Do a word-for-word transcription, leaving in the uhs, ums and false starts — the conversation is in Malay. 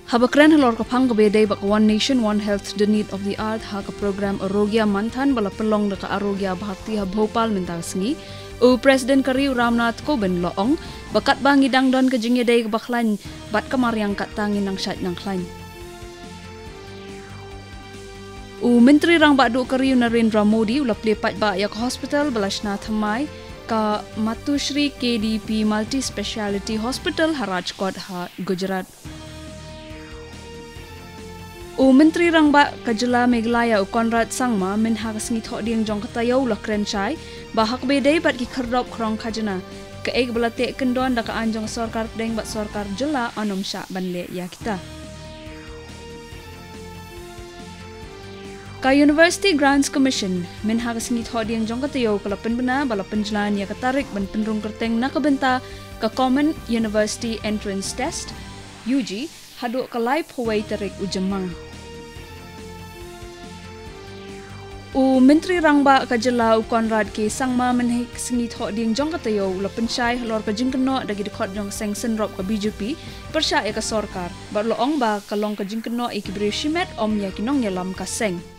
Habakren halor kapang kabedai bak One Nation One Health the need of the earth ha ka program Arogya Manthan bala pelong da ka Arogya Bharti ha Bhopal Mynta sengi u Presiden Kariu Ramnath Koben loong bakat bangi dangdon ka jingyadai ka baklan bat kamar yang kat tangin nang syat nang klan. U Menteri Rang Badu Kariu Narendra Modi ulap lepat ba yak hospital balashna thamai ka Matushri K D P Multi Speciality Hospital Harajkot ha Gujarat. U Menteri Rangba Kajala Meghalaya u Konrad Sangma min ha kasngi thok diang jong katayo la krenchai ba hak bedai bat ki khardop krong khajana ka ek balate kendon da ka anjong sarkar deng bat sarkar jela anom sha banle ya kita. Ka University Grants Commission min ha kasngi thok diang jong katayo kala penbena bala penjalan ya katarik ban penrung kerteng nakabenta ka Common University Entrance Test U G haduk ka live huwai tarik u jemang. U Menteri Rangba Kajala u Konrad ke Sangma menhik sengit hok ding jong katayo la pensyai halor ka jingkeno dagi dekot jong seng senrop ka B J P persya e ka sorkar bar loong ba kalong ka jingkeno e kibre shimet om ya kinong yalam ka seng.